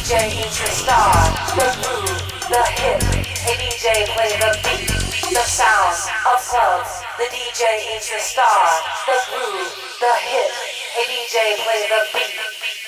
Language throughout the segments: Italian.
DJ Interest Star, the groove, the hip. Hey DJ, play the beat. The sounds of clubs. The DJ Interest Star, the groove, the hip. Hey DJ, play the beat.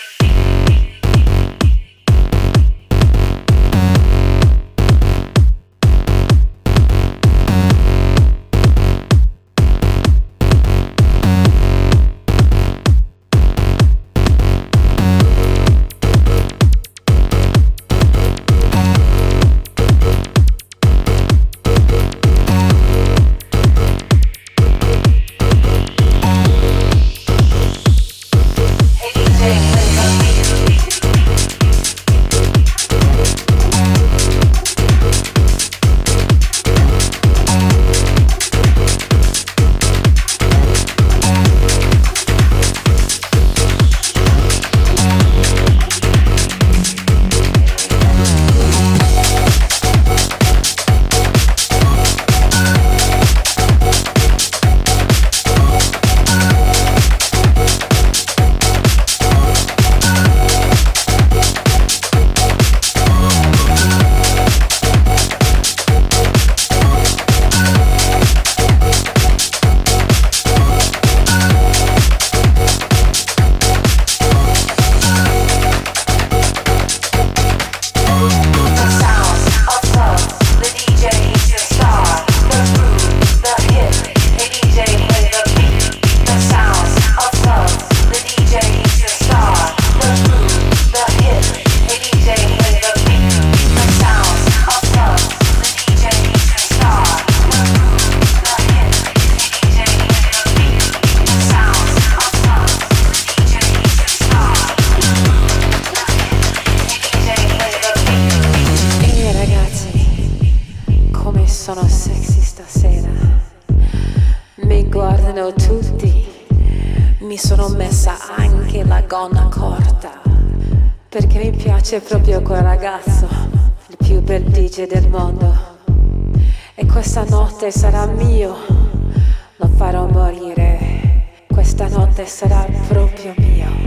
Sono sexy stasera, mi guardano tutti, mi sono messa anche la gonna corta, perché mi piace proprio quel ragazzo, il più bel DJ del mondo, e questa notte sarà mio, lo farò morire, questa notte sarà proprio mio.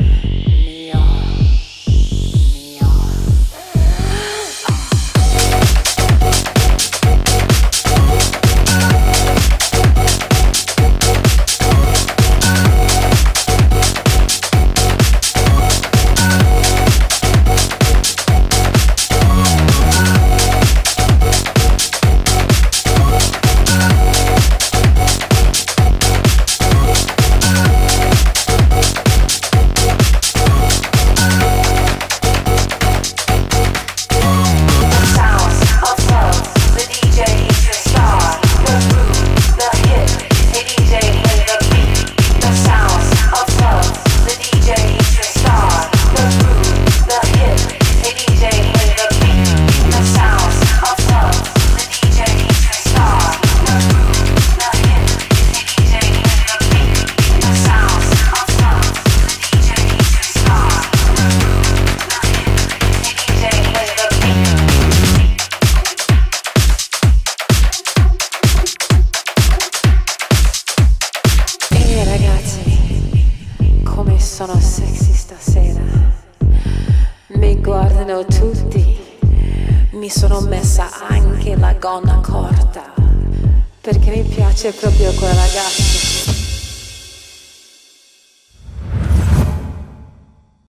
Sono sexy stasera, mi guardano tutti, mi sono messa anche la gonna corta, perché mi piace proprio quel ragazzo.